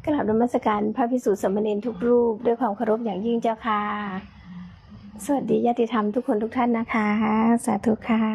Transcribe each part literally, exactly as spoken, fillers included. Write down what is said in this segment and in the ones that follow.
กราบนมัสการพระภิกษุสามเณรทุกรูปด้วยความเคารพอย่างยิ่งเจ้าค่ะสวัสดีญาติธรรมทุกคนทุกท่านนะคะสาธุค่ะ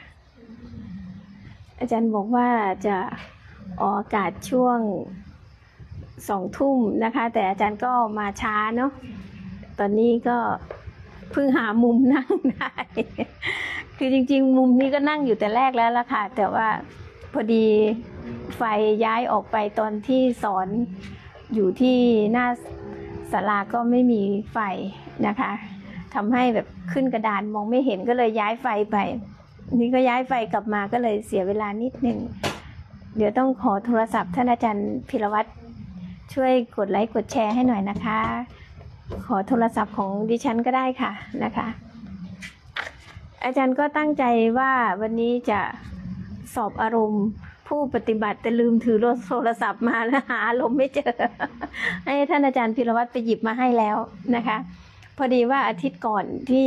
อาจารย์บอกว่าจะออกอากาศช่วงสองทุ่มนะคะแต่อาจารย์ก็มาช้าเนาะตอนนี้ก็เพิ่งหามุมนั่งได้คือจริงๆมุมนี้ก็นั่งอยู่แต่แรกแล้วล่ะค่ะแต่ว่าพอดีไฟย้ายออกไปตอนที่สอนอยู่ที่หน้าศาลาก็ไม่มีไฟนะคะทำให้แบบขึ้นกระดานมองไม่เห็นก็เลยย้ายไฟไปนี่ก็ย้ายไฟกลับมาก็เลยเสียเวลานิดนึงเดี๋ยวต้องขอโทรศัพท์ท่านอาจารย์พิรวัตรช่วยกดไลค์กดแชร์ให้หน่อยนะคะขอโทรศัพท์ของดิฉันก็ได้ค่ะนะคะอาจารย์ก็ตั้งใจว่าวันนี้จะสอบอารมณ์ผู้ปฏิบัติแต่ลืมถือโทรศัพท์มาแล้วหาอารมณ์ไม่เจอให้ท่านอาจารย์พิรวัตรไปหยิบมาให้แล้วนะคะพอดีว่าอาทิตย์ก่อนที่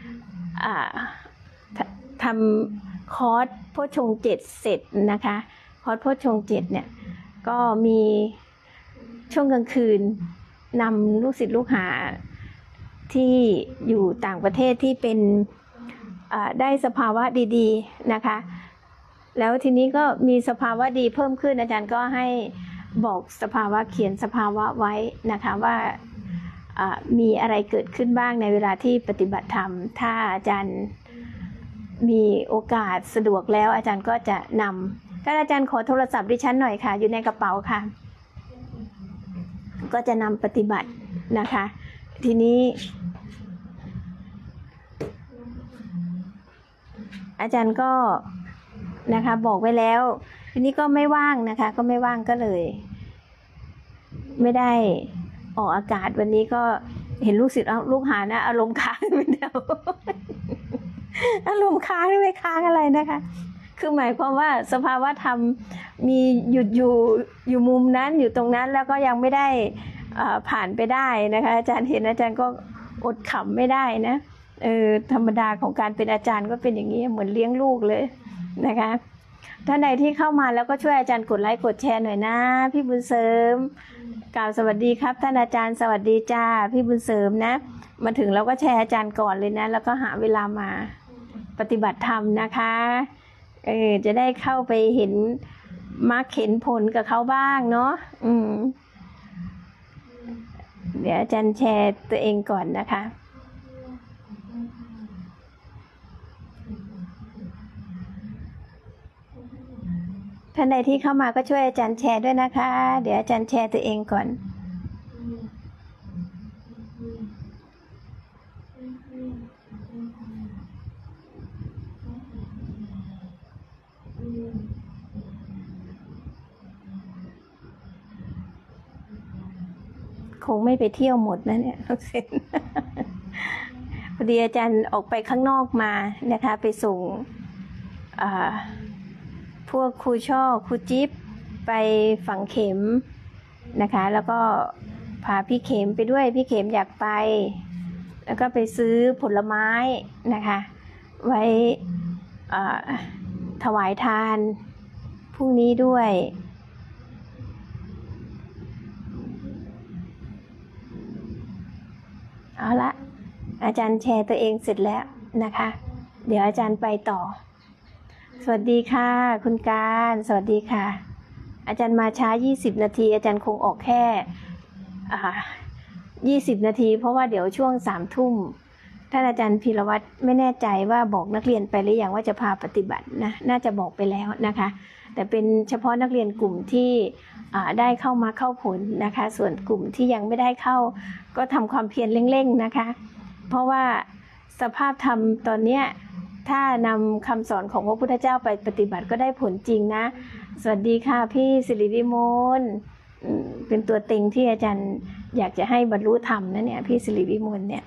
ทำคอร์สโพชฌงค์เจ็ดเสร็จนะคะคอร์สโพชฌงค์เจ็ดเนี่ยก็มีช่วงกลางคืนนำลูกศิษย์ลูกหาที่อยู่ต่างประเทศที่เป็นได้สภาวะดีๆนะคะแล้วทีนี้ก็มีสภาวะดีเพิ่มขึ้นอาจารย์ก็ให้บอกสภาวะเขียนสภาวะไว้นะคะว่ามีอะไรเกิดขึ้นบ้างในเวลาที่ปฏิบัติธรรมถ้าอาจารย์มีโอกาสสะดวกแล้วอาจารย์ก็จะนำถ้าอาจารย์ขอโทรศัพท์ดิฉันหน่อยค่ะอยู่ในกระเป๋าค่ะก็จะนำปฏิบัตินะคะทีนี้อาจารย์ก็นะคะบอกไว้แล้วทีนี้ก็ไม่ว่างนะคะก็ไม่ว่างก็เลยไม่ได้ออกอากาศวันนี้ก็เห็นลูกศิษย์ลูกหานะอารมณ์ค้างไปเดียวอารมณ์ค้างไม่ค้างอะไรนะคะคือหมายความว่าสภาวะธรรมมีหยุดอยู่อยู่มุมนั้นอยู่ตรงนั้นแล้วก็ยังไม่ได้ผ่านไปได้นะคะอาจารย์เห็นอาจารย์ก็อดขำไม่ได้นะเออธรรมดาของการเป็นอาจารย์ก็เป็นอย่างนี้เหมือนเลี้ยงลูกเลยนะคะท่านใดที่เข้ามาแล้วก็ช่วยอาจารย์กดไลค์กดแชร์หน่อยนะพี่บุญเสริมกล่าวสวัสดีครับท่านอาจารย์สวัสดีจ้าพี่บุญเสริมนะมาถึงเราก็แชร์อาจารย์ก่อนเลยนะแล้วก็หาเวลามาปฏิบัติธรรมนะคะเออจะได้เข้าไปเห็นมรรคเห็นผลกับเขาบ้างเนาะอืมเดี๋ยวอาจารย์แชร์ตัวเองก่อนนะคะท่านใดที่เข้ามาก็ช่วยอาจารย์แชร์ด้วยนะคะเดี๋ยวอาจารย์แชร์ตัวเองก่อนคงไม่ไปเที่ยวหมดนะเนี่ยทุกเส้นพอดีอาจารย์ออกไปข้างนอกมานะคะไปส่งพวกครูช่อครูจิ๊บไปฝังเข็มนะคะแล้วก็พาพี่เข็มไปด้วยพี่เข็มอยากไปแล้วก็ไปซื้อผลไม้นะคะไว้ถวายทานพรุ่งนี้ด้วยเอาละอาจารย์แชร์ตัวเองเสร็จแล้วนะคะเดี๋ยวอาจารย์ไปต่อสวัสดีค่ะคุณการสวัสดีค่ะอาจารย์มาช้ายี่สิบนาทีอาจารย์คงออกแค่อ่ายี่สิบนาทีเพราะว่าเดี๋ยวช่วงสามทุ่มท่านอาจารย์พีรวัตรไม่แน่ใจว่าบอกนักเรียนไปหรือยังว่าจะพาปฏิบัตินะน่าจะบอกไปแล้วนะคะแต่เป็นเฉพาะนักเรียนกลุ่มที่ได้เข้ามาเข้าผลนะคะส่วนกลุ่มที่ยังไม่ได้เข้าก็ทำความเพียรเร่งๆนะคะเพราะว่าสภาพธรรมตอนนี้ถ้านำคำสอนของพระพุทธเจ้าไปปฏิบัติก็ได้ผลจริงนะสวัสดีค่ะพี่สิริวิมลเป็นตัวเต็งที่อาจารย์อยากจะให้บรรลุธรรมนะเนี่ยพี่สิริวิมลเนี่ย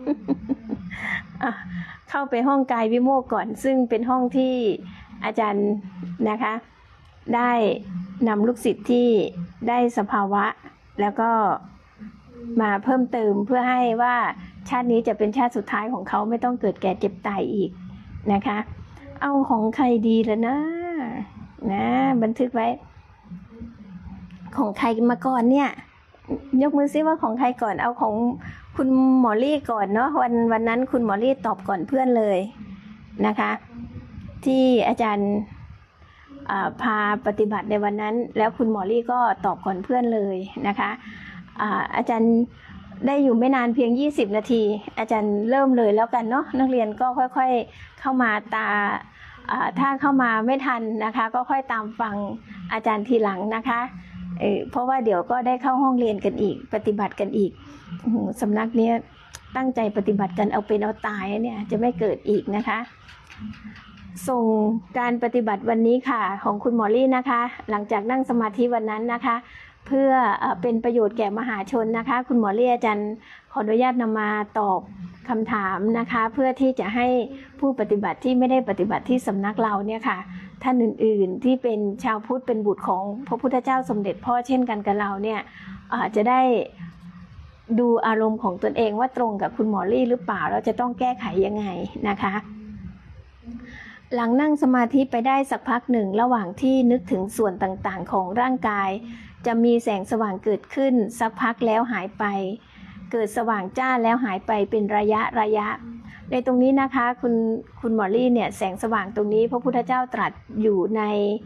เข้าไปห้องกายวิโมกข์ก่อนซึ่งเป็นห้องที่อาจารย์นะคะได้นำลูกศิษย์ที่ได้สภาวะแล้วก็มาเพิ่มเติมเพื่อให้ว่าชาตินี้จะเป็นชาติสุดท้ายของเขาไม่ต้องเกิดแก่เจ็บตายอีกนะคะเอาของใครดีแล้วนะนะบันทึกไว้ของใครมาก่อนเนี่ยยกมือซิว่าของใครก่อนเอาของคุณหมอลี่ก่อนเนาะวันวันนั้นคุณหมอลี่ตอบก่อนเพื่อนเลยนะคะที่อาจารย์พาปฏิบัติในวันนั้นแล้วคุณหมอลี่ก็ตอบก่อนเพื่อนเลยนะคะอาอาจารย์ได้อยู่ไม่นานเพียงยี่สิบนาทีอาจารย์เริ่มเลยแล้วกันเนาะนักเรียนก็ค่อยๆเข้ามาตาถ้าเข้ามาไม่ทันนะคะก็ค่อยตามฟังอาจารย์ทีหลังนะคะเ, เพราะว่าเดี๋ยวก็ได้เข้าห้องเรียนกันอีกปฏิบัติกันอีกสำนักนี้ตั้งใจปฏิบัติกันเอาเป็นเอาตายเนี่ยจะไม่เกิดอีกนะคะส่งการปฏิบัติวันนี้ค่ะของคุณหมอลี่นะคะหลังจากนั่งสมาธิวันนั้นนะคะเพื่อเป็นประโยชน์แก่มหาชนนะคะคุณหมอลี่อาจารย์ขออนุญาตนำมาตอบคำถามนะคะเพื่อที่จะให้ผู้ปฏิบัติที่ไม่ได้ปฏิบัติที่สำนักเราเนี่ยค่ะท่านอื่นๆที่เป็นชาวพุทธเป็นบุตรของพระพุทธเจ้าสมเด็จพ่อเช่นกันกับเราเนี่ยจะได้ดูอารมณ์ของตนเองว่าตรงกับคุณหมอลี่หรือเปล่าเราจะต้องแก้ไขยังไงนะคะหลังนั่งสมาธิไปได้สักพักหนึ่งระหว่างที่นึกถึงส่วนต่างๆของร่างกายจะมีแสงสว่างเกิดขึ้นสักพักแล้วหายไปเกิดสว่างจ้าแล้วหายไปเป็นระยะระยะในตรงนี้นะคะคุณคุณหมอลี่เนี่ยแสงสว่างตรงนี้พระพุทธเจ้าตรัสอยู่ใน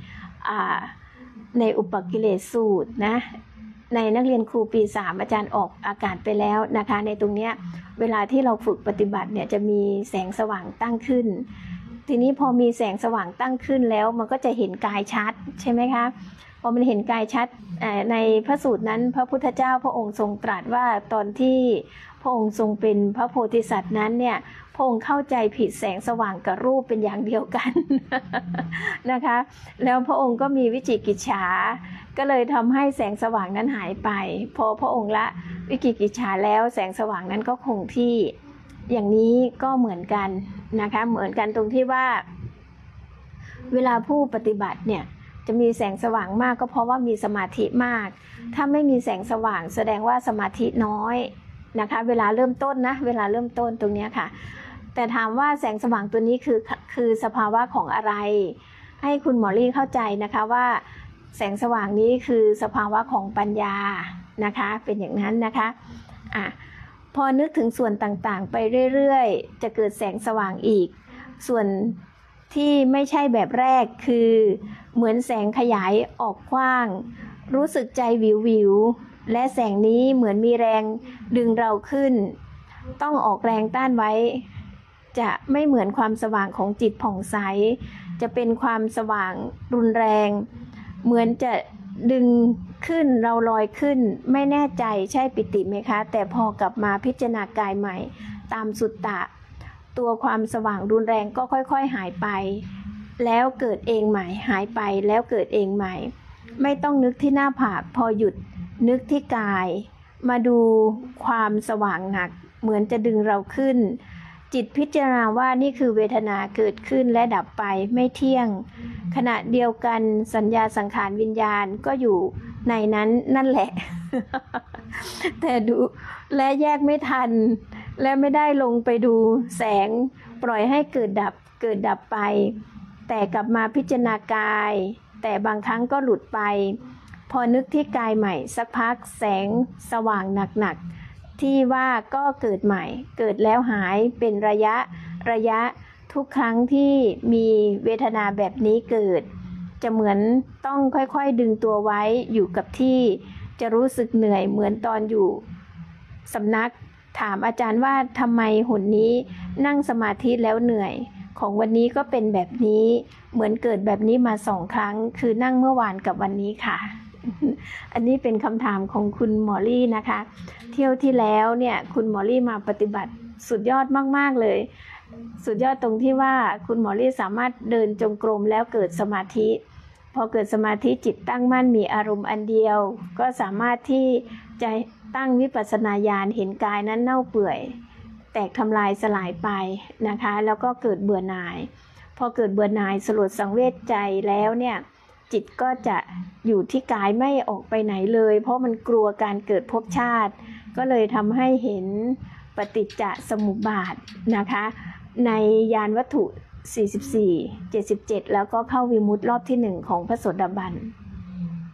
ในอุปกิเลสสูตรนะในนักเรียนครูปีสามอาจารย์ออกอากาศไปแล้วนะคะในตรงนี้เวลาที่เราฝึกปฏิบัติเนี่ยจะมีแสงสว่างตั้งขึ้นทีนี้พอมีแสงสว่างตั้งขึ้นแล้วมันก็จะเห็นกายชัดใช่ไหมคะพอมันเห็นกายชัดในพระสูตรนั้นพระพุทธเจ้าพระองค์ทรงตรัสว่าตอนที่พระองค์ทรงเป็นพระโพธิสัตว์นั้นเนี่ยพระองค์เข้าใจผิดแสงสว่างกับรูปเป็นอย่างเดียวกัน นะคะแล้วพระองค์ก็มีวิจิกิจฉาก็เลยทำให้แสงสว่างนั้นหายไปพอพระองค์ละวิจิกิจฉาแล้วแสงสว่างนั้นก็คงที่อย่างนี้ก็เหมือนกันนะคะเหมือนกันตรงที่ว่าเวลาผู้ปฏิบัติเนี่ยจะมีแสงสว่างมากก็เพราะว่ามีสมาธิมากถ้าไม่มีแสงสว่างแสดงว่าสมาธิน้อยนะคะเวลาเริ่มต้นนะเวลาเริ่มต้นตรงนี้ค่ะแต่ถามว่าแสงสว่างตัวนี้คือคือสภาวะของอะไรให้คุณหมอลี่เข้าใจนะคะว่าแสงสว่างนี้คือสภาวะของปัญญานะคะเป็นอย่างนั้นนะคะอ่ะพอนึกถึงส่วนต่างๆไปเรื่อยๆจะเกิดแสงสว่างอีกส่วนที่ไม่ใช่แบบแรกคือเหมือนแสงขยายออกกว้างรู้สึกใจวิววิวและแสงนี้เหมือนมีแรงดึงเราขึ้นต้องออกแรงต้านไว้จะไม่เหมือนความสว่างของจิตผ่องใสจะเป็นความสว่างรุนแรงเหมือนจะดึงขึ้นเราลอยขึ้นไม่แน่ใจใช่ปิติไหมคะแต่พอกลับมาพิจารณากายใหม่ตามสุตตะตัวความสว่างรุนแรงก็ค่อยๆหายไปแล้วเกิดเองใหม่หายไปแล้วเกิดเองใหม่ไม่ต้องนึกที่หน้าผากพอหยุดนึกที่กายมาดูความสว่างหนักเหมือนจะดึงเราขึ้นจิตพิจารณาว่านี่คือเวทนาเกิดขึ้นและดับไปไม่เที่ยงขณะเดียวกันสัญญาสังขารวิญญาณก็อยู่ในนั้นนั่นแหละ แต่ดูและแยกไม่ทันและไม่ได้ลงไปดูแสงปล่อยให้เกิดดับเกิดดับไปแต่กลับมาพิจารณากายแต่บางครั้งก็หลุดไปพอนึกที่กายใหม่สักพักแสงสว่างหนักๆที่ว่าก็เกิดใหม่เกิดแล้วหายเป็นระยะระยะทุกครั้งที่มีเวทนาแบบนี้เกิดจะเหมือนต้องค่อยๆดึงตัวไว้อยู่กับที่จะรู้สึกเหนื่อยเหมือนตอนอยู่สำนักถามอาจารย์ว่าทำไมหนนี้นั่งสมาธิแล้วเหนื่อยของวันนี้ก็เป็นแบบนี้เหมือนเกิดแบบนี้มาสองครั้งคือนั่งเมื่อวานกับวันนี้ค่ะ อันนี้เป็นคำถามของคุณหมอลี่นะคะเที่ยวที่แล้วเนี่ยคุณหมอลี่มาปฏิบัติสุดยอดมากๆเลยสุดยอดตรงที่ว่าคุณหมอลี่สามารถเดินจงกรมแล้วเกิดสมาธิพอเกิดสมาธิจิตตั้งมั่นมีอารมณ์อันเดียวก็สามารถที่จะตั้งวิปัสสนาญาณเห็นกายนั้นเน่าเปื่อยแตกทำลายสลายไปนะคะแล้วก็เกิดเบื่อหน่ายพอเกิดเบื่อหน่ายสลดสังเวชใจแล้วเนี่ยจิตก็จะอยู่ที่กายไม่ออกไปไหนเลยเพราะมันกลัวการเกิดภพชาติก็เลยทำให้เห็นปฏิจจสมุปบาทนะคะในญาณวัตถุสี่สิบสี่ เจ็ดสิบเจ็ดแล้วก็เข้าวิมุตติรอบที่หนึ่งของพระโสดาบัน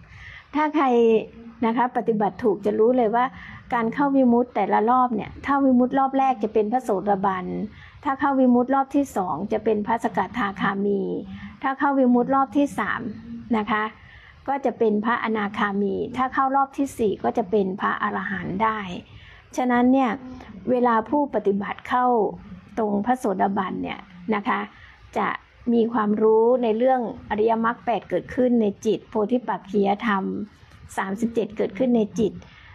ถ้าใครนะคะปฏิบัติถูกจะรู้เลยว่าการเข้าวิมุตติแต่ละรอบเนี่ยถ้าวิมุตติรอบแรกจะเป็นพระโสดาบันถ้าเข้าวิมุตติรอบที่สองจะเป็นพระสกทาคามีถ้าเข้าวิมุตติรอบที่สามนะคะก็จะเป็นพระอนาคามีถ้าเข้ารอบที่สี่ก็จะเป็นพระอรหันต์ได้ฉะนั้นเนี่ยเวลาผู้ปฏิบัติเข้าตรงพระโสดาบันเนี่ยนะคะจะมีความรู้ในเรื่องอริยมรรคแปดเกิดขึ้นในจิตโพธิปักขิยธรรมสามสิบเจ็ดเกิดขึ้นในจิต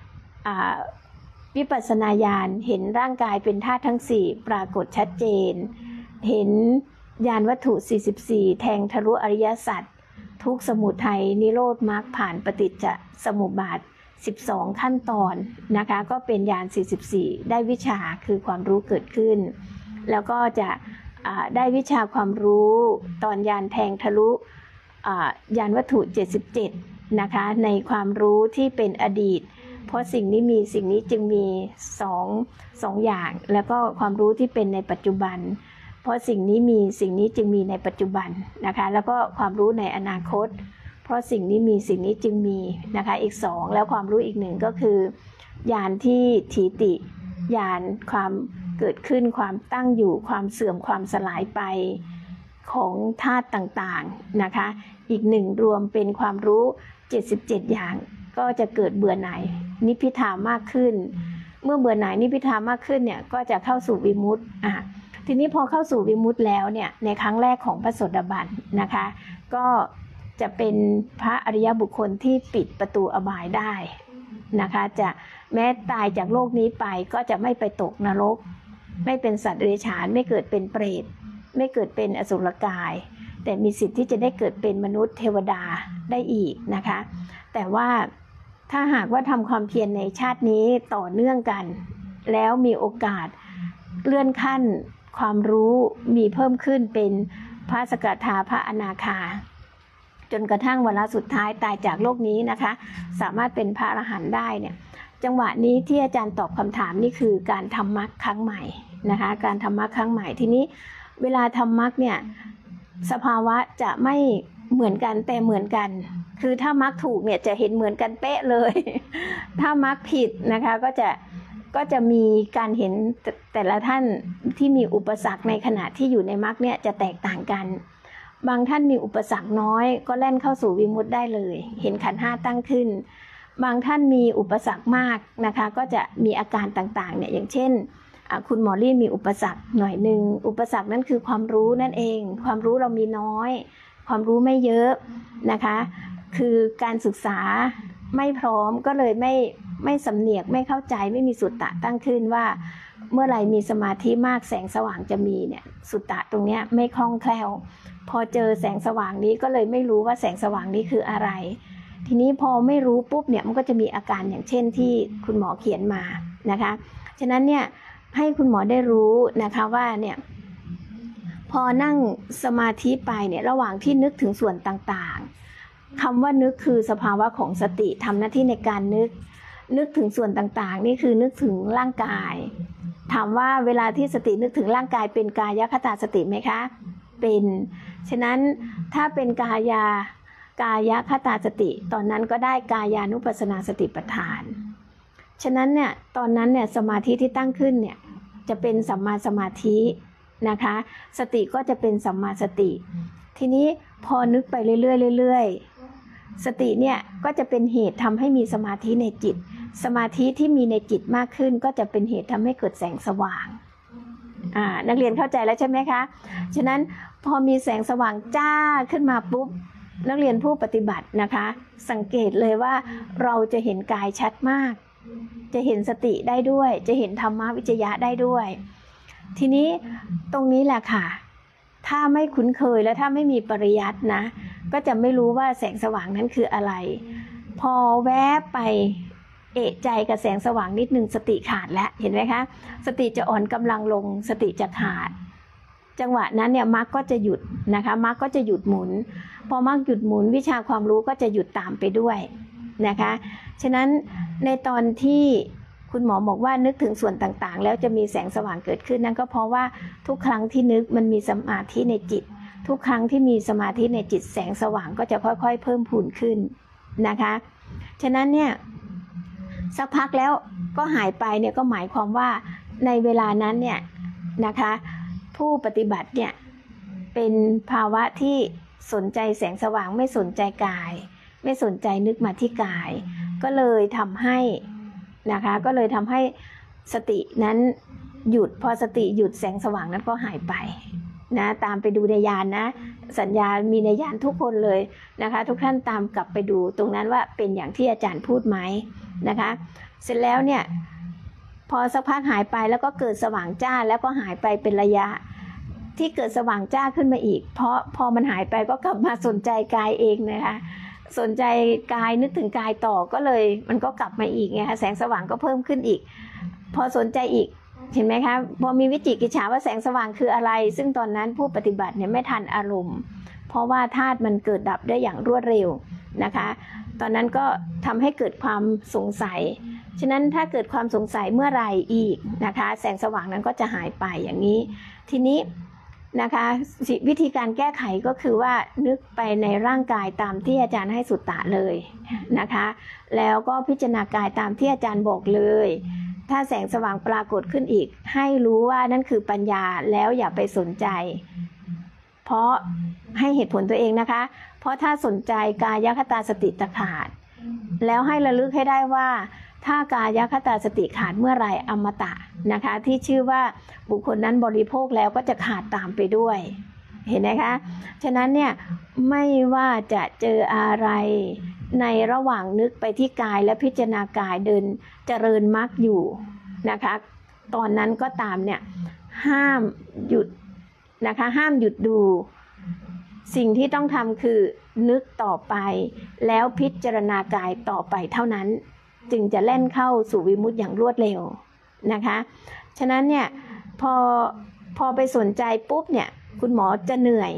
วิปัสสนาญาณเห็นร่างกายเป็นธาตุทั้งสี่ปรากฏชัดเจนเห็นญาณวัตถุสี่สิบสี่แทงทะลุอริยสัจทุกข์สมุทัยนิโรธมรรคผ่านปฏิจจสมุปบาทสิบสองขั้นตอนนะคะก็เป็นญาณสี่สิบสี่ได้วิชาคือความรู้เกิดขึ้นแล้วก็จะได้วิชาความรู้ตอนญาณแทงทะลุญาณวัตถุเจ็ดสิบเจ็ดนะคะในความรู้ที่เป็นอดีตเพราะสิ่งนี้มีสิ่งนี้จึงมีสองสองอย่างแล้วก็ความรู้ที่เป็นในปัจจุบันเพราะสิ่งนี้มีสิ่งนี้จึงมีในปัจจุบันนะคะแล้วก็ความรู้ในอนาคตเพราะสิ่งนี้มีสิ่งนี้จึงมีนะคะอีกสองแล้วความรู้อีกหนึ่งก็คือญาณที่ถีติญาณความเกิดขึ้นความตั้งอยู่ความเสื่อมความสลายไปของธาตุต่างๆนะคะอีกหนึ่งรวมเป็นความรู้เจ็ดสิบเจ็ดอย่างก็จะเกิดเบื่อหน่ายนิพพิทามากขึ้นเมื่อเบื่อหน่ายนิพพิทามากขึ้นเนี่ยก็จะเข้าสู่วิมุตติอ่ะทีนี้พอเข้าสู่วิมุตติแล้วเนี่ยในครั้งแรกของพระโสดาบันนะคะก็จะเป็นพระอริยบุคคลที่ปิดประตูอบายได้นะคะจะแม้ตายจากโลกนี้ไปก็จะไม่ไปตกนรกไม่เป็นสัตว์เดรัจฉานไม่เกิดเป็นเปรตไม่เกิดเป็นอสุรกายแต่มีสิทธิ์ที่จะได้เกิดเป็นมนุษย์เทวดาได้อีกนะคะแต่ว่าถ้าหากว่าทำความเพียรในชาตินี้ต่อเนื่องกันแล้วมีโอกาสเลื่อนขั้นความรู้มีเพิ่มขึ้นเป็นพระสกทาพระอนาคาจนกระทั่งวาระสุดท้ายตายจากโลกนี้นะคะสามารถเป็นพระอรหันต์ได้เนี่ยจังหวะนี้ที่อาจารย์ตอบคำถามนี่คือการทำมรรคครั้งใหม่นะคะการทำมรรคครั้งใหม่ทีนี้เวลาทำมรรคเนี่ยสภาวะจะไม่เหมือนกันแต่เหมือนกันคือถ้ามรรคถูกเนี่ยจะเห็นเหมือนกันเป๊ะเลยถ้ามรรคผิดนะคะก็จะก็จะมีการเห็นแต่ละท่านที่มีอุปสรรคในขณะที่อยู่ในมรรคเนี่ยจะแตกต่างกันบางท่านมีอุปสรรคน้อยก็แล่นเข้าสู่วิมุตติได้เลยเห็นขันธ์ห้าตั้งขึ้นบางท่านมีอุปสรรคมากนะคะก็จะมีอาการต่างๆเนี่ยอย่างเช่นคุณหมอลี่มีอุปสรรคหน่อยหนึ่งอุปสรรคนั้นคือความรู้นั่นเองความรู้เรามีน้อยความรู้ไม่เยอะนะคะคือการศึกษาไม่พร้อมก็เลยไม่ไม่สำเนียกไม่เข้าใจไม่มีสุตตะตั้งขึ้นว่าเมื่อไหร่มีสมาธิมากแสงสว่างจะมีเนี่ยสุตตะตรงเนี้ยไม่คล่องแคล่วพอเจอแสงสว่างนี้ก็เลยไม่รู้ว่าแสงสว่างนี้คืออะไรทีนี้พอไม่รู้ปุ๊บเนี่ยมันก็จะมีอาการอย่างเช่นที่คุณหมอเขียนมานะคะฉะนั้นเนี่ยให้คุณหมอได้รู้นะคะว่าเนี่ยพอนั่งสมาธิไปเนี่ยระหว่างที่นึกถึงส่วนต่างๆคำว่านึกคือสภาวะของสติทำหน้าที่ในการนึกนึกถึงส่วนต่างๆนี่คือนึกถึงร่างกายถามว่าเวลาที่สตินึกถึงร่างกายเป็นกายคตาสติไหมคะเป็นฉะนั้นถ้าเป็นกายากายคตาสติตอนนั้นก็ได้กายานุปัสสนาสติปัฏฐานฉะนั้นเนี่ยตอนนั้นเนี่ยสมาธิที่ตั้งขึ้นเนี่ยจะเป็นสัมมาสมาธินะคะสติก็จะเป็นสัมมาสติทีนี้พอนึกไปเรื่อยๆเรื่อยๆสติเนี่ยก็จะเป็นเหตุทำให้มีสมาธิในจิตสมาธิที่มีในจิตมากขึ้นก็จะเป็นเหตุทำให้เกิดแสงสว่างอ่านักเรียนเข้าใจแล้วใช่ไหมคะฉะนั้นพอมีแสงสว่างจ้าขึ้นมาปุ๊บนักเรียนผู้ปฏิบัตินะคะสังเกตเลยว่าเราจะเห็นกายชัดมากจะเห็นสติได้ด้วยจะเห็นธรรมวิจยะได้ด้วยทีนี้ตรงนี้แหละค่ะถ้าไม่คุ้นเคยและถ้าไม่มีปริยัตินะก็จะไม่รู้ว่าแสงสว่างนั้นคืออะไรพอแวบไปเอะใจกับแสงสว่างนิดนึงสติขาดแล้วเห็นไหมคะสติจะอ่อนกำลังลงสติจะขาดจังหวะนั้นเนี่ยมรรคก็จะหยุดนะคะมรรคก็จะหยุดหมุนพอมรรคหยุดหมุนวิชาความรู้ก็จะหยุดตามไปด้วยนะคะฉะนั้นในตอนที่คุณหมอบอกว่านึกถึงส่วนต่างๆแล้วจะมีแสงสว่างเกิดขึ้นนั่นก็เพราะว่าทุกครั้งที่นึกมันมีสมาธิในจิตทุกครั้งที่มีสมาธิในจิตแสงสว่างก็จะค่อยๆเพิ่มพูนขึ้นนะคะฉะนั้นเนี่ยสักพักแล้วก็หายไปเนี่ยก็หมายความว่าในเวลานั้นเนี่ยนะคะผู้ปฏิบัติเนี่ยเป็นภาวะที่สนใจแสงสว่างไม่สนใจกายไม่สนใจนึกมาที่กายก็เลยทำให้นะคะก็เลยทำให้สตินั้นหยุดพอสติหยุดแสงสว่างนั้นก็หายไปนะตามไปดูในญาณนะสัญญามีในญาณทุกคนเลยนะคะทุกท่านตามกลับไปดูตรงนั้นว่าเป็นอย่างที่อาจารย์พูดไหมนะคะเสร็จแล้วเนี่ยพอสักพักหายไปแล้วก็เกิดสว่างจ้าแล้วก็หายไปเป็นระยะที่เกิดสว่างจ้าขึ้นมาอีกเพราะพอมันหายไปก็กลับมาสนใจกายเองนะคะสนใจกายนึกถึงกายต่อก็เลยมันก็กลับมาอีกไงคะแสงสว่างก็เพิ่มขึ้นอีกพอสนใจอีกเห็นไหมคะพอมีวิจิกิจฉาว่าแสงสว่างคืออะไรซึ่งตอนนั้นผู้ปฏิบัติเนี่ยไม่ทันอารมณ์เพราะว่าธาตุมันเกิดดับได้อย่างรวดเร็วนะคะตอนนั้นก็ทำให้เกิดความสงสัยฉะนั้นถ้าเกิดความสงสัยเมื่อไหร่อีกนะคะแสงสว่างนั้นก็จะหายไปอย่างนี้ทีนี้นะคะวิธีการแก้ไขก็คือว่านึกไปในร่างกายตามที่อาจารย์ให้สุตตะเลยนะคะแล้วก็พิจารณากายตามที่อาจารย์บอกเลยถ้าแสงสว่างปรากฏขึ้นอีกให้รู้ว่านั่นคือปัญญาแล้วอย่าไปสนใจเพราะให้เหตุผลตัวเองนะคะเพราะถ้าสนใจกายคตาสติตขาดแล้วให้ระลึกให้ได้ว่าถ้ากายคตาสติขาดเมื่อไรอมตะนะคะที่ชื่อว่าบุคคลนั้นบริโภคแล้วก็จะขาดตามไปด้วยเห็นไหมคะฉะนั้นเนี่ยไม่ว่าจะเจออะไรในระหว่างนึกไปที่กายและพิจารณากายเดินเจริญมรรคอยู่นะคะตอนนั้นก็ตามเนี่ยห้ามหยุดนะคะห้ามหยุดดูสิ่งที่ต้องทำคือนึกต่อไปแล้วพิจารณากายต่อไปเท่านั้นจึงจะแล่นเข้าสู่วิมุตติอย่างรวดเร็วนะคะฉะนั้นเนี่ยพอพอไปสนใจปุ๊บเนี่ยคุณหมอจะเหนื่อย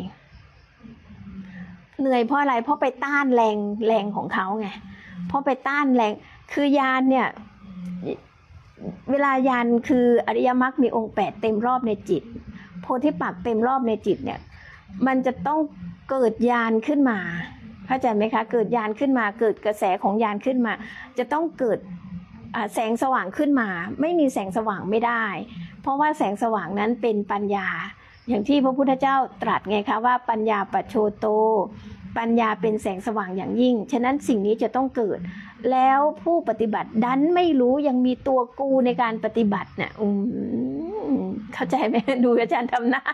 เหนื่อยเพราะอะไรเพราะไปต้านแรงแรงของเขาไงเพราะไปต้านแรงคือยานเนี่ยเวลายานคืออริยมรรคมีองค์แปดเต็มรอบในจิตโพธิปักษ์เต็มรอบในจิตเนี่ยมันจะต้องเกิดญาณขึ้นมาเข้าใจไหมคะเกิดญาณขึ้นมาเกิดกระแสของญาณขึ้นมาจะต้องเกิดแสงสว่างขึ้นมาไม่มีแสงสว่างไม่ได้เพราะว่าแสงสว่างนั้นเป็นปัญญาอย่างที่พระพุทธเจ้าตรัสไงคะว่าปัญญาปัจโชโตปัญญาเป็นแสงสว่างอย่างยิ่งฉะนั้นสิ่งนี้จะต้องเกิดแล้วผู้ปฏิบัติดันไม่รู้ยังมีตัวกูในการปฏิบัติเนี่ยอืมเข้าใจไหมดูอาจารย์ทำหน้า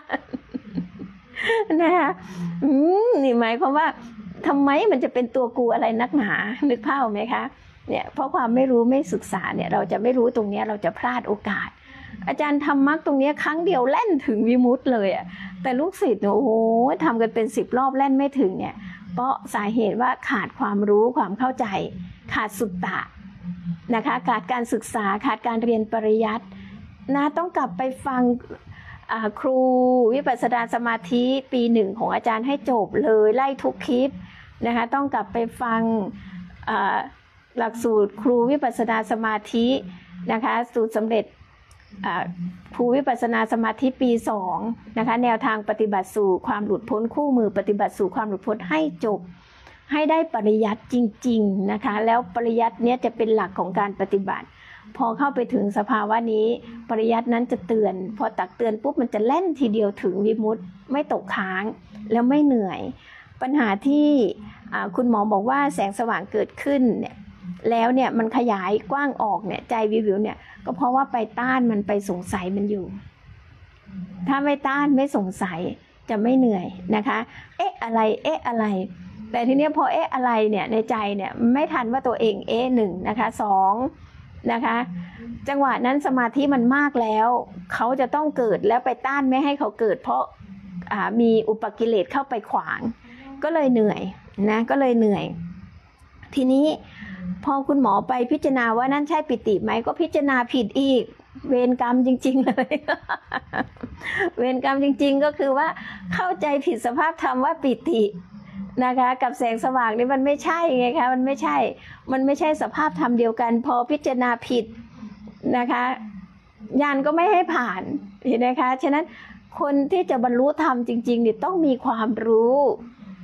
นะคะอืมนี่หมายความว่าทำไมมันจะเป็นตัวกูอะไรนักหนานึกภาพไหมคะเนี่ยเพราะความไม่รู้ไม่ศึกษาเนี่ยเราจะไม่รู้ตรงนี้เราจะพลาดโอกาสอาจารย์ทำมรรคตรงนี้ครั้งเดียวแล่นถึงวิมุตติเลยอ่ะแต่ลูกศิษย์โอ้โหทำกันเป็นสิบรอบแล่นไม่ถึงเนี่ยเพราะสาเหตุว่าขาดความรู้ความเข้าใจขาดสุตตะนะคะขาดการศึกษาขาดการเรียนปริยัตินะต้องกลับไปฟังครูวิปัสสนาสมาธิปีหนึ่งของอาจารย์ให้จบเลยไล่ทุกคลิปนะคะต้องกลับไปฟังหลักสูตรครูวิปัสสนาสมาธินะคะสูตรสำเร็จครูวิปัสสนาสมาธิปีสองนะคะแนวทางปฏิบัติสู่ความหลุดพ้นคู่มือปฏิบัติสู่ความหลุดพ้นให้จบให้ได้ปริยัติจริงๆนะคะแล้วปริยัติเนี้ยจะเป็นหลักของการปฏิบัติพอเข้าไปถึงสภาวะนี้ปริยัตินั้นจะเตือนพอตักเตือนปุ๊บมันจะแล่นทีเดียวถึงวิมุตติไม่ตกค้างแล้วไม่เหนื่อยปัญหาที่คุณหมอบอกว่าแสงสว่างเกิดขึ้นเนี่ยแล้วเนี่ยมันขยายกว้างออกเนี่ยใจวิววิวเนี่ยก็เพราะว่าไปต้านมันไปสงสัยมันอยู่ถ้าไม่ต้านไม่สงสัยจะไม่เหนื่อยนะคะเอ๊ะอะไรเอ๊ะอะไรแต่ทีนี้พอเอ๊ะอะไรเนี่ยในใจเนี่ยไม่ทันว่าตัวเองเอ๊ะหนึ่งนะคะสองนะคะจังหวะนั้นสมาธิมันมากแล้วเขาจะต้องเกิดแล้วไปต้านไม่ให้เขาเกิดเพราะมีอุปกิเลสเข้าไปขวางก็เลยเหนื่อยนะก็เลยเหนื่อยทีนี้พอคุณหมอไปพิจารณาว่านั่นใช่ปิติไหมก็พิจารณาผิดอีกเวรกรรมจริงๆเลยเวรกรรมจริงๆก็คือว่าเข้าใจผิดสภาพธรรมว่าปิตินะคะกับแสงสว่างนี่มันไม่ใช่ไงคะมันไม่ใช่มันไม่ใช่สภาพธรรมเดียวกันพอพิจารณาผิดนะคะญาณก็ไม่ให้ผ่านเห็นไหมคะฉะนั้นคนที่จะบรรลุธรรมจริงๆเนี่ยต้องมีความรู้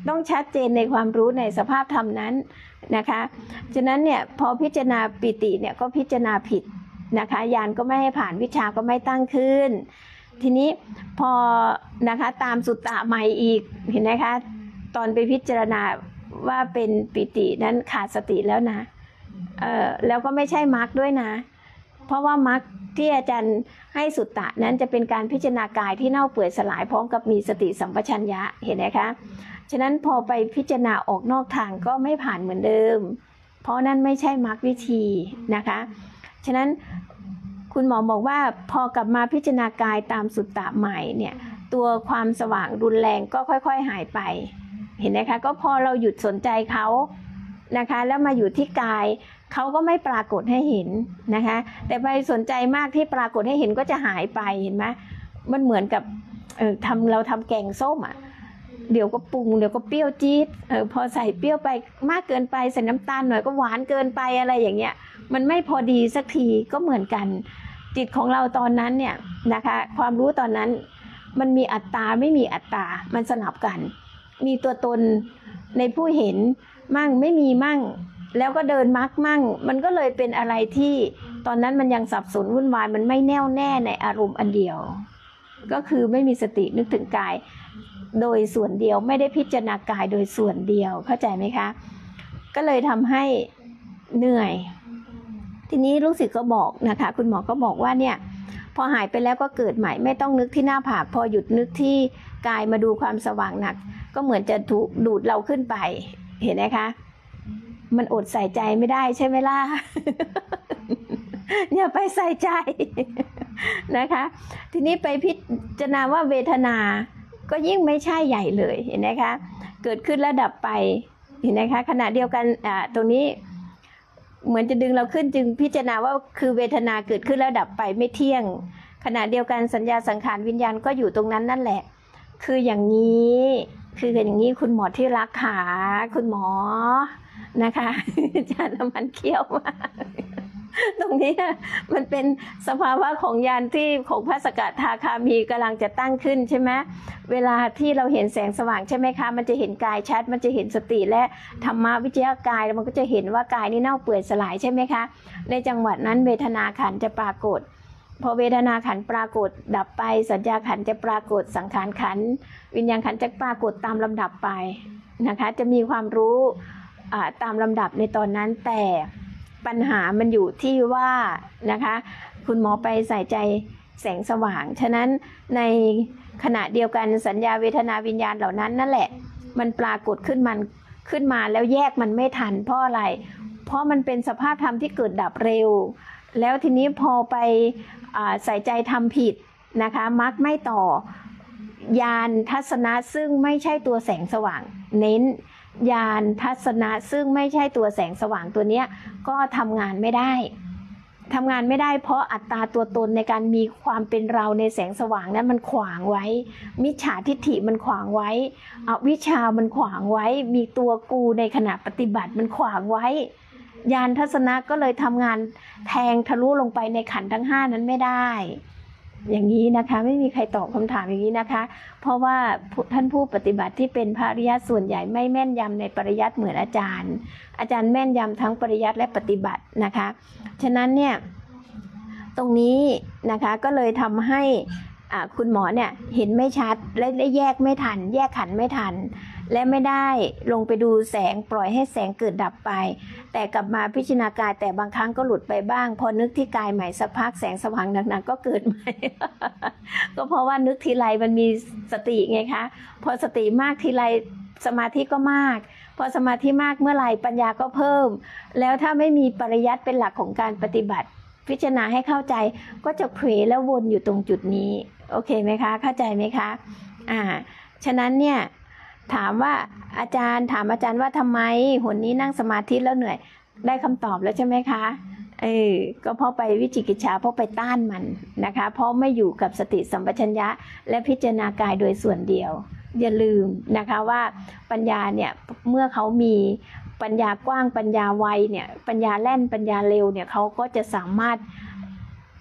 ต้องชัดเจนในความรู้ในสภาพธรรมนั้นนะคะฉะนั้นเนี่ยพอพิจารณาปิติเนี่ยก็พิจารณาผิดนะคะญาณก็ไม่ให้ผ่านวิชาก็ไม่ตั้งขึ้นทีนี้พอนะคะตามสุตตะใหม่อีกเห็นไหมคะตอนไปพิจารณาว่าเป็นปิตินั้นขาดสติแล้วนะเออแล้วก็ไม่ใช่มรรคด้วยนะเพราะว่ามรรคที่อาจารย์ให้สุตตะนั้นจะเป็นการพิจารณากายที่เน่าเปื่อยสลายพร้อมกับมีสติสัมปชัญญะเห็นไหมคะฉะนั้นพอไปพิจารณาออกนอกทางก็ไม่ผ่านเหมือนเดิมเพราะนั่นไม่ใช่มรรควิธีนะคะฉะนั้นคุณหมอบอกว่าพอกลับมาพิจารณากายตามสุตตะใหม่เนี่ยตัวความสว่างรุนแรงก็ค่อยๆหายไปเห็นไหมคะก็พอเราหยุดสนใจเขานะคะแล้วมาอยู่ที่กายเขาก็ไม่ปรากฏให้เห็นนะคะแต่ไปสนใจมากที่ปรากฏให้เห็นก็จะหายไปเห็นไหมมันเหมือนกับเออทำเราทำแกงส้มอ่ะเดี๋ยวก็ปรุงเดี๋ยวก็เปรี้ยวจี๊ดเออพอใส่เปรี้ยวไปมากเกินไปใส่น้ำตาลหน่อยก็หวานเกินไปอะไรอย่างเงี้ยมันไม่พอดีสักทีก็เหมือนกันจิตของเราตอนนั้นเนี่ยนะคะความรู้ตอนนั้นมันมีอัตตาไม่มีอัตตามันสลับกันมีตัวตนในผู้เห็นมั่งไม่มีมั่งแล้วก็เดินมักมั่งมันก็เลยเป็นอะไรที่ตอนนั้นมันยังสับสนวุ่นวายมันไม่แน่วแน่ในอารมณ์อันเดียวก็คือไม่มีสตินึกถึงกายโดยส่วนเดียวไม่ได้พิจารณากายโดยส่วนเดียวเข้าใจไหมคะก็เลยทำให้เหนื่อยทีนี้ลูกศิษย์ก็บอกนะคะคุณหมอก็บอกว่าเนี่ยพอหายไปแล้วก็เกิดใหม่ไม่ต้องนึกที่หน้าผากพอหยุดนึกที่กายมาดูความสว่างหนักก็เหมือนจะถูกดูดเราขึ้นไปเห็นไหมคะมันอดใส่ใจไม่ได้ใช่ไหมล่ะ อย่าไปใส่ใจ นะคะทีนี้ไปพิจารณาว่าเวทนาก็ยิ่งไม่ใช่ใหญ่เลยเห็นไหมคะเกิดขึ้นแล้วดับไปเห็นไหมคะขณะเดียวกันอ่าตรงนี้เหมือนจะดึงเราขึ้นจึงพิจารณาว่าคือเวทนาเกิดขึ้นแล้วดับไปไม่เที่ยงขณะเดียวกันสัญญาสังขารวิญญาณก็อยู่ตรงนั้นนั่นแหละคืออย่างนี้คืออย่างนี้คุณหมอที่รักขาคุณหมอนะคะอาจารย์มันเขี้ยวมากตรงนี้มันเป็นสภาวะของญาณที่ของพระสกทาคามีกำลังจะตั้งขึ้นใช่ไหมเวลาที่เราเห็นแสงสว่างใช่ไหมคะมันจะเห็นกายชัดมันจะเห็นสติและธรรมวิจยากายแล้วมันก็จะเห็นว่ากายนี่เน่าเปื่อยสลายใช่ไหมคะในจังหวะนั้นเวทนาขันธ์จะปรากฏพอเวทนาขันธ์ปรากฏดับไปสัญญาขันธ์จะปรากฏสังขารขันธ์วิญญาณขันธ์จะปรากฏตามลำดับไปนะคะจะมีความรู้ตามลำดับในตอนนั้นแต่ปัญหามันอยู่ที่ว่านะคะคุณหมอไปใส่ใจแสงสว่างฉะนั้นในขณะเดียวกันสัญญาเวทนาวิญญาณเหล่านั้นนั่นแหละมันปรากฏขึ้นมันขึ้นมาแล้วแยกมันไม่ทันเพราะอะไรเพราะมันเป็นสภาพธรรมที่เกิดดับเร็วแล้วทีนี้พอไปใส่ใจทำผิดนะคะมักไม่ต่อญาณทัศนะซึ่งไม่ใช่ตัวแสงสว่างเน้นญาณทัศนะซึ่งไม่ใช่ตัวแสงสว่างตัวเนี้ยก็ทำงานไม่ได้ทำงานไม่ได้เพราะอัตตาตัวตนในการมีความเป็นเราในแสงสว่างนั้นมันขวางไว้มิจฉาทิฏฐิมันขวางไว้อวิชชามันขวางไว้มีตัวกูในขณะปฏิบัติมันขวางไว้ญาณทัศนะก็เลยทำงานแทงทะลุลงไปในขันธ์ทั้งห้านั้นไม่ได้อย่างนี้นะคะไม่มีใครตอบคำถามอย่างนี้นะคะเพราะว่าท่านผู้ปฏิบัติที่เป็นพระอริยะส่วนใหญ่ไม่แม่นยำในปริยัติเหมือนอาจารย์อาจารย์แม่นยำทั้งปริยัติและปฏิบัตินะคะฉะนั้นเนี่ยตรงนี้นะคะก็เลยทำให้คุณหมอเนี่ยเห็นไม่ชัดและได้แยกไม่ทันแยกขันธ์ไม่ทันและไม่ได้ลงไปดูแสงปล่อยให้แสงเกิดดับไปแต่กลับมาพิจารณากายแต่บางครั้งก็หลุดไปบ้างพอนึกที่กายใหม่สักพักแสงสว่างหนักๆก็เกิดใหม่ ก็เพราะว่านึกทีไรมันมีสติไงคะพอสติมากทีไรสมาธิก็มากพอสมาธิมากเมื่อไหร่ปัญญาก็เพิ่มแล้วถ้าไม่มีปริยัติเป็นหลักของการปฏิบัติพิจารณาให้เข้าใจก็จะเผลอแล้ววนอยู่ตรงจุดนี้โอเคไหมคะเข้าใจไหมคะอ่าฉะนั้นเนี่ยถามว่าอาจารย์ถามอาจารย์ว่าทำไมหนนี้นั่งสมาธิแล้วเหนื่อยได้คำตอบแล้วใช่ไหมคะเออก็เพราะไปวิจิกิจฉาเพราะไปต้านมันนะคะเพราะไม่อยู่กับสติสัมปชัญญะและพิจารณากายโดยส่วนเดียวอย่าลืมนะคะว่าปัญญาเนี่ยเมื่อเขามีปัญญากว้างปัญญาไวเนี่ยปัญญาแล่นปัญญาเร็วเนี่ยเขาก็จะสามารถ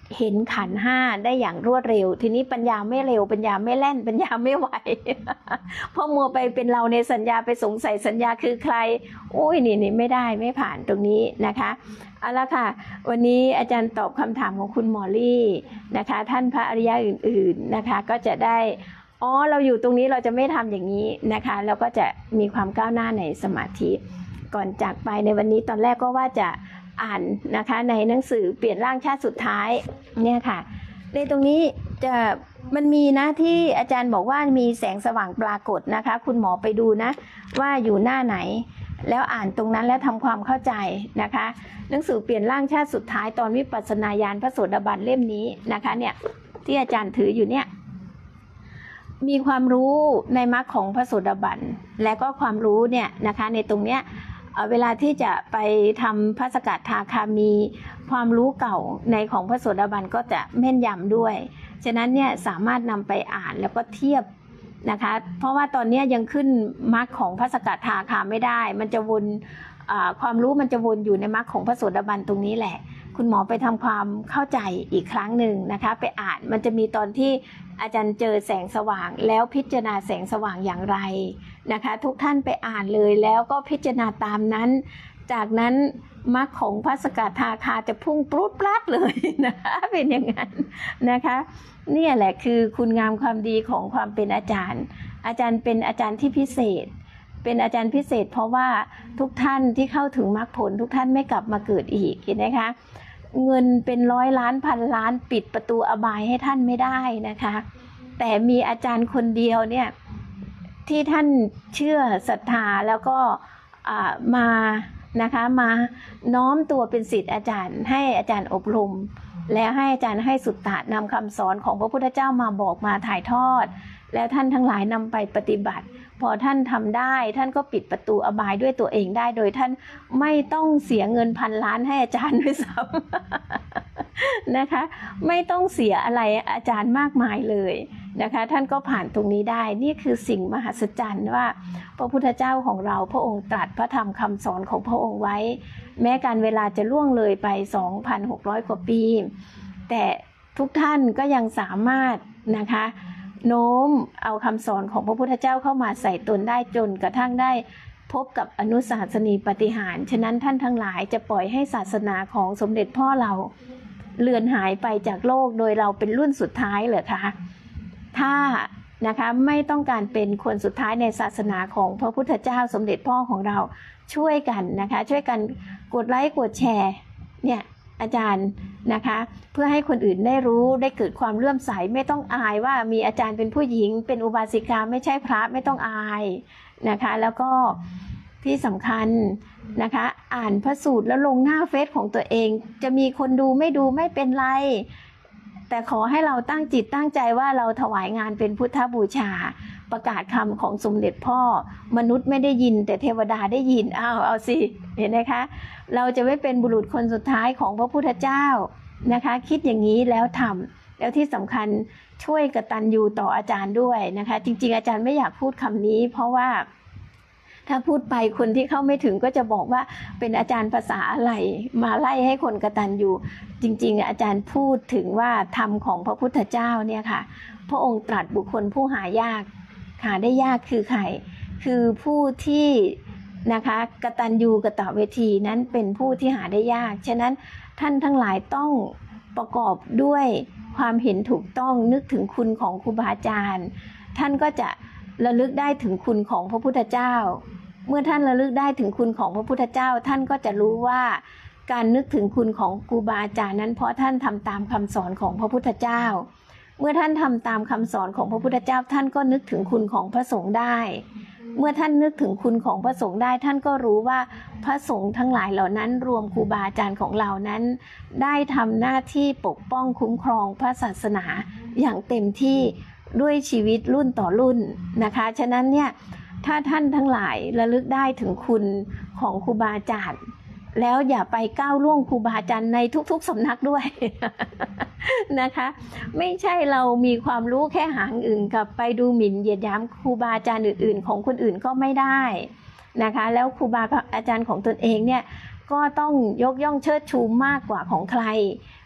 เห็นขันธ์ห้าได้อย่างรวดเร็วทีนี้ปัญญาไม่เร็วปัญญาไม่แล่นปัญญาไม่ไว เพราะมัวไปเป็นเราในสัญญาไปสงสัยสัญญาคือใครโอ้ยนี่นี่ไม่ได้ไม่ผ่านตรงนี้นะคะเอาละค่ะวันนี้อาจารย์ตอบคำถามของคุณหมอลี่นะคะท่านพระอริยะอื่นๆนะคะก็จะได้อ๋อเราอยู่ตรงนี้เราจะไม่ทำอย่างนี้นะคะแล้วก็จะมีความก้าวหน้าในสมาธิก่อนจากไปในวันนี้ตอนแรกก็ว่าจะอ่านนะคะในหนังสือเปลี่ยนร่างชาติสุดท้ายเนี่ยค่ะในตรงนี้จะมันมีนะที่อาจารย์บอกว่ามีแสงสว่างปรากฏนะคะคุณหมอไปดูนะว่าอยู่หน้าไหนแล้วอ่านตรงนั้นแล้วทำความเข้าใจนะคะหนังสือเปลี่ยนร่างชาติสุดท้ายตอนวิปัสสนาญาณพระโสดาบันเล่มนี้นะคะเนี่ยที่อาจารย์ถืออยู่เนี่ยมีความรู้ในมรรคของพระโสดาบันและก็ความรู้เนี่ยนะคะในตรงเนี้ยเวลาที่จะไปทำพระสกทาคามีความรู้เก่าในของพระโสดาบันก็จะแม่นยำด้วยฉะนั้นเนี่ยสามารถนำไปอ่านแล้วก็เทียบนะคะเพราะว่าตอนนี้ยังขึ้นมรรคของพระสกทาคาไม่ได้มันจะวนความรู้มันจะวนอยู่ในมรรคของพระโสดาบันตรงนี้แหละคุณหมอไปทำความเข้าใจอีกครั้งหนึ่งนะคะไปอ่านมันจะมีตอนที่อาจารย์เจอแสงสว่างแล้วพิจารณาแสงสว่างอย่างไรนะคะทุกท่านไปอ่านเลยแล้วก็พิจารณาตามนั้นจากนั้นมรรคของพระสกทาคาจะพุ่งปลุดปลัดเลยนะคะเป็นอย่างนั้นนะคะนี่แหละคือคุณงามความดีของความเป็นอาจารย์อาจารย์เป็นอาจารย์ที่พิเศษเป็นอาจารย์พิเศษเพราะว่าทุกท่านที่เข้าถึงมรรคผลทุกท่านไม่กลับมาเกิดอีกเห็นไหมคะเงินเป็นร้อยล้านพันล้านปิดประตูอบายให้ท่านไม่ได้นะคะแต่มีอาจารย์คนเดียวเนี่ยที่ท่านเชื่อศรัทธาแล้วก็มานะคะมาน้อมตัวเป็นศิษย์อาจารย์ให้อาจารย์อบรมแล้วให้อาจารย์ให้สุตตะนำคำสอนของพระพุทธเจ้ามาบอกมาถ่ายทอดแล้วท่านทั้งหลายนำไปปฏิบัติพอท่านทำได้ท่านก็ปิดประตูอบายด้วยตัวเองได้โดยท่านไม่ต้องเสียเงินพันล้านให้อาจารย์ด้วยซ้ำนะคะไม่ต้องเสียอะไรอาจารย์มากมายเลยนะคะท่านก็ผ่านตรงนี้ได้นี่คือสิ่งมหัศจรรย์ว่าพระพุทธเจ้าของเราพระองค์ตรัสพระธรรมคำสอนของพระองค์ไว้แม้การเวลาจะล่วงเลยไป สองพันหกร้อย กว่าปีแต่ทุกท่านก็ยังสามารถนะคะโน้มเอาคำสอนของพระพุทธเจ้าเข้ามาใส่ตนได้จนกระทั่งได้พบกับอนุสาสนีปาฏิหาริย์ฉะนั้นท่านทั้งหลายจะปล่อยให้ศาสนาของสมเด็จพ่อเราเลือนหายไปจากโลกโดยเราเป็นรุ่นสุดท้ายเหรอคะถ้านะคะไม่ต้องการเป็นคนสุดท้ายในศาสนาของพระพุทธเจ้าสมเด็จพ่อของเราช่วยกันนะคะช่วยกันกดไลค์กดแชร์เนี่ยอาจารย์นะคะเพื่อให้คนอื่นได้รู้ได้เกิดความเลื่อมใสไม่ต้องอายว่ามีอาจารย์เป็นผู้หญิงเป็นอุบาสิกาไม่ใช่พระไม่ต้องอายนะคะแล้วก็ที่สำคัญนะคะอ่านพระสูตรแล้วลงหน้าเฟซของตัวเองจะมีคนดูไม่ดูไม่เป็นไรแต่ขอให้เราตั้งจิตตั้งใจว่าเราถวายงานเป็นพุทธบูชาประกาศคำของสมเด็จพ่อมนุษย์ไม่ได้ยินแต่เทวดาได้ยินอ้าวเอาสิเห็นไหมคะเราจะไม่เป็นบุรุษคนสุดท้ายของพระพุทธเจ้านะคะคิดอย่างนี้แล้วทำแล้วที่สำคัญช่วยกตัญญูต่ออาจารย์ด้วยนะคะจริงๆอาจารย์ไม่อยากพูดคำนี้เพราะว่าถ้าพูดไปคนที่เข้าไม่ถึงก็จะบอกว่าเป็นอาจารย์ภาษาอะไรมาไล่ให้คนกตัญญูจริงๆอาจารย์พูดถึงว่าธรรมของพระพุทธเจ้าเนี่ยค่ะพระองค์ตรัสบุคคลผู้หายากหาได้ยากคือใครคือผู้ที่นะคะกตัญญูกตเวทีนั้นเป็นผู้ที่หาได้ยากฉะนั้นท่านทั้งหลายต้องประกอบด้วยความเห็นถูกต้องนึกถึงคุณของครูบาอาจารย์ท่านก็จะระลึกได้ถึงคุณของพระพุทธเจ้าเมื่อท่านระลึกได้ถึงคุณของพระพุทธเจ้าท่านก็จะรู้ว่าการนึกถึงคุณของครูบาอาจารย์นั้นเพราะท่านทำตามคำสอนของพระพุทธเจ้าเมื่อท่านทำตามคำสอนของพระพุทธเจ้าท่านก็นึกถึงคุณของพระสงฆ์ได้เมื่อท่านนึกถึงคุณของพระสงฆ์ได้ท่านก็รู้ว่าพระสงฆ์ทั้งหลายเหล่านั้นรวมครูบาอาจารย์ของเรานั้นได้ทำหน้าที่ปกป้องคุ้มครองพระศาสนาอย่างเต็มที่ด้วยชีวิตรุ่นต่อรุ่นนะคะฉะนั้นเนี่ยถ้าท่านทั้งหลายระลึกได้ถึงคุณของครูบาอาจารย์แล้วอย่าไปก้าวล่วงครูบาอาจารย์ในทุกๆสำนักด้วย นะคะไม่ใช่เรามีความรู้แค่หางอื่นกับไปดูหมิ่นเหยียดหยามครูบาอาจารย์อื่นๆของคนอื่นก็ไม่ได้นะคะแล้วครูบาอาจารย์ของตนเองเนี่ยก็ต้องยกย่องเชิดชูมากกว่าของใคร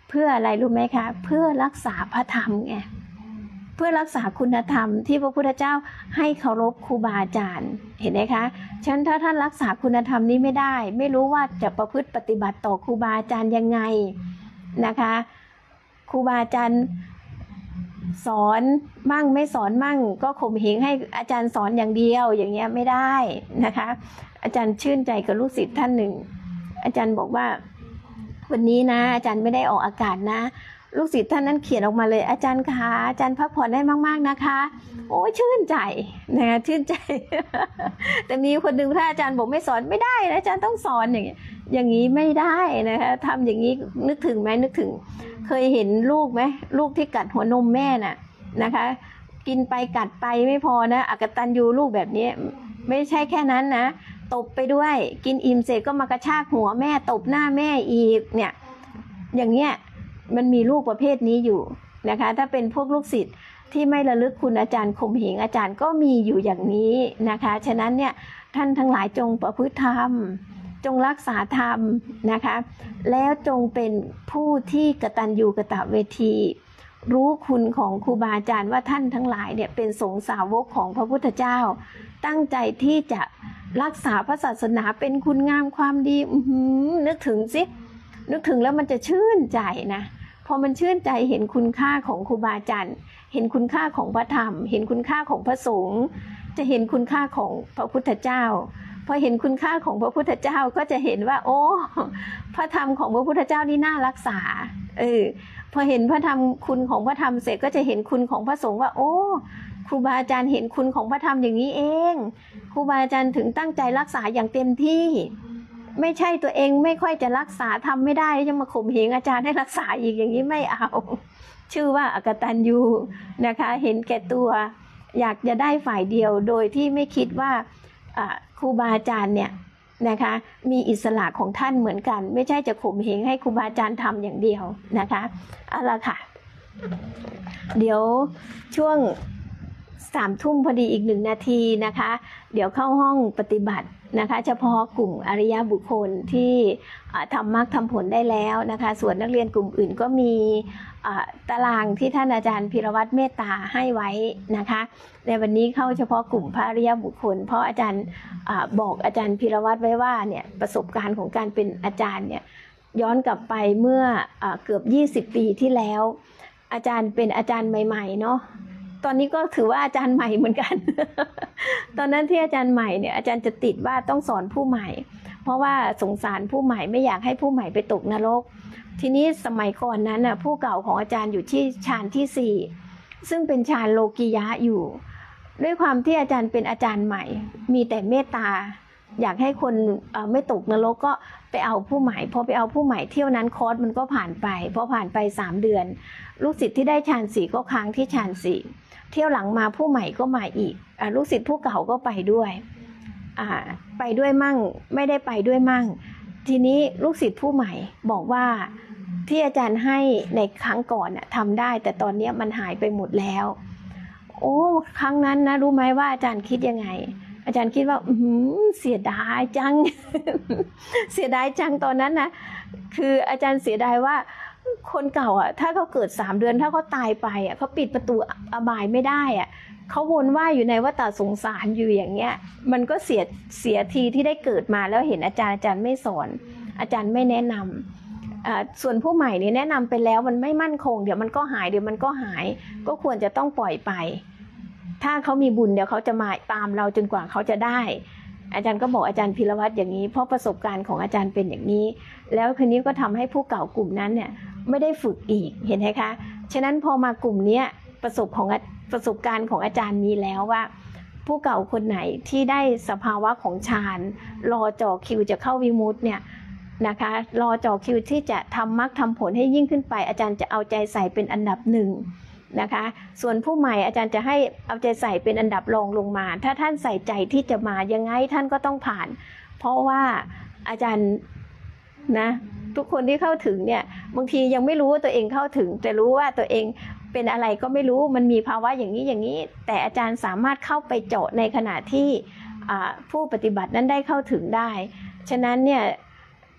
เพื่ออะไรรู้ไหมคะเพื่อรักษาพระธรรมไงเพื่อรักษาคุณธรรมที่พระพุทธเจ้าให้เคารพครูบาอาจารย์เห็นไหมคะฉะนั้นถ้าท่านรักษาคุณธรรมนี้ไม่ได้ไม่รู้ว่าจะประพฤติปฏิบัติต่อครูบาอาจารย์ยังไงนะคะครูบาอาจารย์สอนมั่งไม่สอนมั่งก็ข่มเหงให้อาจารย์สอนอย่างเดียวอย่างเงี้ยไม่ได้นะคะอาจารย์ชื่นใจกับลูกศิษย์ท่านหนึ่งอาจารย์บอกว่าวันนี้นะอาจารย์ไม่ได้ออกอากาศนะลูกศิษย์ท่านนั้นเขียนออกมาเลยอาจารย์คะอาจารย์พักผ่อนได้มากๆนะคะโอ้ชื่นใจนะคะชื่นใจ แต่มีคนหนึ่งถ้าอาจารย์บอกไม่สอนไม่ได้นะอาจารย์ต้องสอนอย่างเงี้ยอย่างนี้ไม่ได้นะคะทำอย่างนี้นึกถึงไหมนึกถึงเคยเห็นลูกไหมลูกที่กัดหัวนมแม่น่ะนะคะกินไปกัดไปไม่พอนะอกตัญญูลูกแบบนี้ไม่ใช่แค่นั้นนะตบไปด้วยกินอิ่มเสร็จก็มากระชากหัวแม่ตบหน้าแม่อีกเนี่ยอย่างเงี้ยมันมีลูกประเภทนี้อยู่นะคะถ้าเป็นพวกลูกศิษย์ที่ไม่ระลึกคุณอาจารย์ข่มเหงอาจารย์ก็มีอยู่อย่างนี้นะคะฉะนั้นเนี่ยท่านทั้งหลายจงประพฤติธรรมจงรักษาธรรมนะคะแล้วจงเป็นผู้ที่กตัญญูกตเวทีรู้คุณของครูบาอาจารย์ว่าท่านทั้งหลายเนี่ยเป็นสงฆ์สาวกของพระพุทธเจ้าตั้งใจที่จะรักษาพระศาสนาเป็นคุณงามความดีนึกถึงสินึกถึงแล้วมันจะชื่นใจนะพอมันชื่นใจเห็นคุณค่าของครูบาอาจารย์เห็นคุณค่าของพระธรรมเห็นคุณค่าของพระสงฆ์จะเห็นคุณค่าของพระพุทธเจ้าพอเห็นคุณค่าของพระพุทธเจ้าก็จะเห็นว่าโอ้พระธรรมของพระพุทธเจ้านี่น่ารักษาเออพอเห็นพระธรรมคุณของพระธรรมเสร็จก็จะเห็นคุณของพระสงฆ์ว่าโอ้ครูบาอาจารย์เห็นคุณของพระธรรมอย่างนี้เองครูบาอาจารย์ถึงตั้งใจรักษาอย่างเต็มที่ไม่ใช่ตัวเองไม่ค่อยจะรักษาทำไม่ได้จะมาข่มเหงอาจารย์ให้รักษาอีกอย่างนี้ไม่เอาชื่อว่าอกตัญญูนะคะเห็นแก่ตัวอยากจะได้ฝ่ายเดียวโดยที่ไม่คิดว่าครูบาอาจารย์เนี่ยนะคะมีอิสระของท่านเหมือนกันไม่ใช่จะข่มเหงให้ครูบาอาจารย์ทำอย่างเดียวนะคะเอาละค่ะเดี๋ยวช่วงสามทุ่มพอดีอีกหนึ่งนาทีนะคะเดี๋ยวเข้าห้องปฏิบัตินะคะเฉพาะกลุ่มอริยบุคคลที่ทำมรรคทำผลได้แล้วนะคะส่วนนักเรียนกลุ่มอื่นก็มีตารางที่ท่านอาจารย์พิรวัตรเมตตาให้ไว้นะคะในวันนี้เข้าเฉพาะกลุ่มพระอริยบุคคลเพราะอาจารย์บอกอาจารย์พิรวัตรไว้ว่าเนี่ยประสบการณ์ของการเป็นอาจารย์เนี่ยย้อนกลับไปเมื่อเกือบยี่สิบปีที่แล้วอาจารย์เป็นอาจารย์ใหม่ๆเนาะตอนนี้ก็ถือว่าอาจารย์ใหม่เหมือนกัน ตอนนั้นที่อาจารย์ใหม่เนี่ยอาจารย์จะติดว่าต้องสอนผู้ใหม่เพราะว่าสงสารผู้ใหม่ไม่อยากให้ผู้ใหม่ไปตกนรกทีนี้สมัยก่อนนั้นน่ะผู้เก่าของอาจารย์อยู่ที่ฌานที่สี่ซึ่งเป็นฌานโลกียะอยู่ด้วยความที่อาจารย์เป็นอาจารย์ใหม่มีแต่เมตตาอยากให้คนไม่ตกนรกก็ไปเอาผู้ใหม่พอไปเอาผู้ใหม่เที่ยวนั้นคอร์สมันก็ผ่านไปพอผ่านไปสามเดือนลูกศิษย์ที่ได้ฌานสี่ก็ค้างที่ฌานสี่เที่ยวหลังมาผู้ใหม่ก็มาอีกอลูกศิษย์ผู้เก่าก็ไปด้วยไปด้วยมั่งไม่ได้ไปด้วยมั่งทีนี้ลูกศิษย์ผู้ใหม่บอกว่าที่อาจารย์ให้ในครั้งก่อนทำได้แต่ตอนนี้มันหายไปหมดแล้วโอ้ครั้งนั้นนะรู้ไหมว่าอาจารย์คิดยังไงอาจารย์คิดว่าอืมเสียดายจัง เสียดายจังตอนนั้นนะคืออาจารย์เสียดายว่าคนเก่าอ่ะถ้าเขาเกิดสามเดือนถ้าเขาตายไปอ่ะเขาปิดประตูอบายไม่ได้อ่ะเขาวนว่ายอยู่ในวัฏสงสารอยู่อย่างเงี้ยมันก็เสียเสียทีที่ได้เกิดมาแล้วเห็นอาจารย์อาจารย์ไม่สอนอาจารย์ไม่แนะนำอ่าส่วนผู้ใหม่เนี่ยแนะนำไปแล้วมันไม่มั่นคงเดี๋ยวมันก็หายเดี๋ยวมันก็หายก็ควรจะต้องปล่อยไปถ้าเขามีบุญเดี๋ยวเขาจะมาตามเราจนกว่าเขาจะได้อาจารย์ก็บอกอาจารย์พิรวัตรอย่างนี้เพราะประสบการณ์ของอาจารย์เป็นอย่างนี้แล้วคืนนี้ก็ทำให้ผู้เก่ากลุ่มนั้นเนี่ยไม่ได้ฝึกอีกเห็นไหมคะฉะนั้นพอมากลุ่มนี้ประสบของประสบการณ์ของอาจารย์มีแล้วว่าผู้เก่าคนไหนที่ได้สภาวะของฌานรอจ่อคิวจะเข้าวิมุตติเนี่ยนะคะรอจ่อคิวที่จะทำมรรคทำผลให้ยิ่งขึ้นไปอาจารย์จะเอาใจใส่เป็นอันดับหนึ่งนะคะส่วนผู้ใหม่อาจารย์จะให้เอาใจใส่เป็นอันดับรองลงมาถ้าท่านใส่ใจที่จะมายังไงท่านก็ต้องผ่านเพราะว่าอาจารย์นะทุกคนที่เข้าถึงเนี่ยบางทียังไม่รู้ว่าตัวเองเข้าถึงแต่รู้ว่าตัวเองเป็นอะไรก็ไม่รู้มันมีภาวะอย่างนี้อย่างนี้แต่อาจารย์สามารถเข้าไปเจาะในขณะที่ผู้ปฏิบัตินั้นได้เข้าถึงได้ฉะนั้นเนี่ย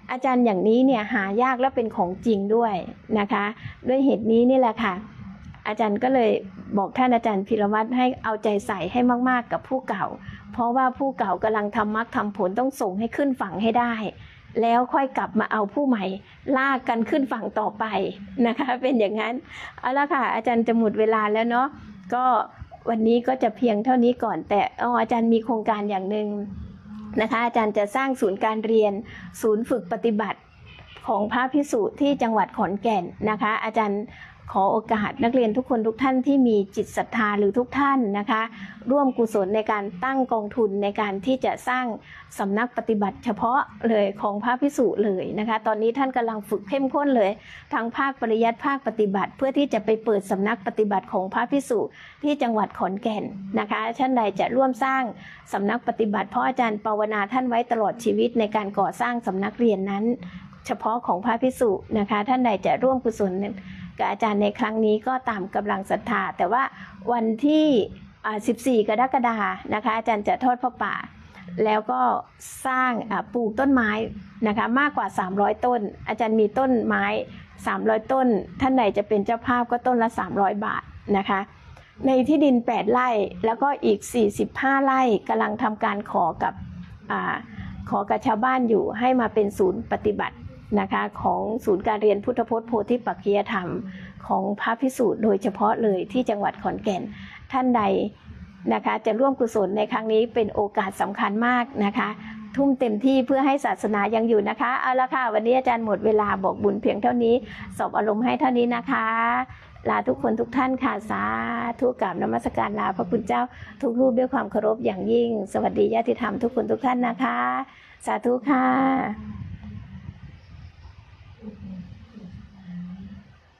อาจารย์อย่างนี้เนี่ยหายากและเป็นของจริงด้วยนะคะด้วยเหตุนี้นี่แหละค่ะอาจารย์ก็เลยบอกท่านอาจารย์พิรวัตรให้เอาใจใส่ให้มากๆกับผู้เก่าเพราะว่าผู้เก่ากำลังทำมรรคทำผลต้องส่งให้ขึ้นฝั่งให้ได้แล้วค่อยกลับมาเอาผู้ใหม่ลากกันขึ้นฝั่งต่อไปนะคะเป็นอย่างนั้นเอาละค่ะอาจารย์จะหมดเวลาแล้วเนาะก็วันนี้ก็จะเพียงเท่านี้ก่อนแต่อ๋ออาจารย์มีโครงการอย่างหนึ่งนะคะอาจารย์จะสร้างศูนย์การเรียนศูนย์ฝึกปฏิบัติของพระภิกษุที่จังหวัดขอนแก่นนะคะอาจารย์ขอโอกาสนักเรียนทุกคนทุกท่านที่มีจิตศรัทธาหรือทุกท่านนะคะร่วมกุศลในการตั้งกองทุนในการที่จะสร้างสำนักปฏิบัติเฉพาะเลยของพระภิกษุเลยนะคะตอนนี้ท่านกำลังฝึกเข้มข้นเลยทั้งภาคปริยัติภาคปฏิบัติเพื่อที่จะไปเปิดสำนักปฏิบัติของพระภิกษุที่จังหวัดขอนแก่นนะคะท่านใดจะร่วมสร้างสำนักปฏิบัติเพราะอาจารย์ภาวนาท่านไว้ตลอดชีวิตในการก่อสร้างสำนักเรียนนั้นเฉพาะของพระภิกษุนะคะท่านใดจะร่วมกุศลกับอาจารย์ในครั้งนี้ก็ตามกำลังศรัทธาแต่ว่าวันที่สิบสี่กรกฎาคมนะคะอาจารย์จะทอดพระป่าแล้วก็สร้างปลูกต้นไม้นะคะมากกว่าสามร้อยต้นอาจารย์มีต้นไม้สามร้อยต้นท่านใดจะเป็นเจ้าภาพก็ต้นละสามร้อยบาทนะคะในที่ดินแปดไร่แล้วก็อีกสี่สิบห้าไร่กำลังทำการขอกับอ่าขอกับชาวบ้านอยู่ให้มาเป็นศูนย์ปฏิบัตินะคะของศูนย์การเรียนพุทธพจน์โพธิปักขิยธรรมของพระภิกษุโดยเฉพาะเลยที่จังหวัดขอนแก่นท่านใดนะคะจะร่วมกุศลในครั้งนี้เป็นโอกาสสำคัญมากนะคะทุ่มเต็มที่เพื่อให้ศาสนายังอยู่นะคะเอาละค่ะวันนี้อาจารย์หมดเวลาบอกบุญเพียงเท่านี้สอบอารมณ์ให้เท่านี้นะคะลาทุกคนทุกท่านค่ะสาธุกราบนมัสการลาพระคุณเจ้าทุกรูปด้วยความเคารพอย่างยิ่งสวัสดีญาติธรรมทุกคนทุกท่านนะคะสาธุค่ะ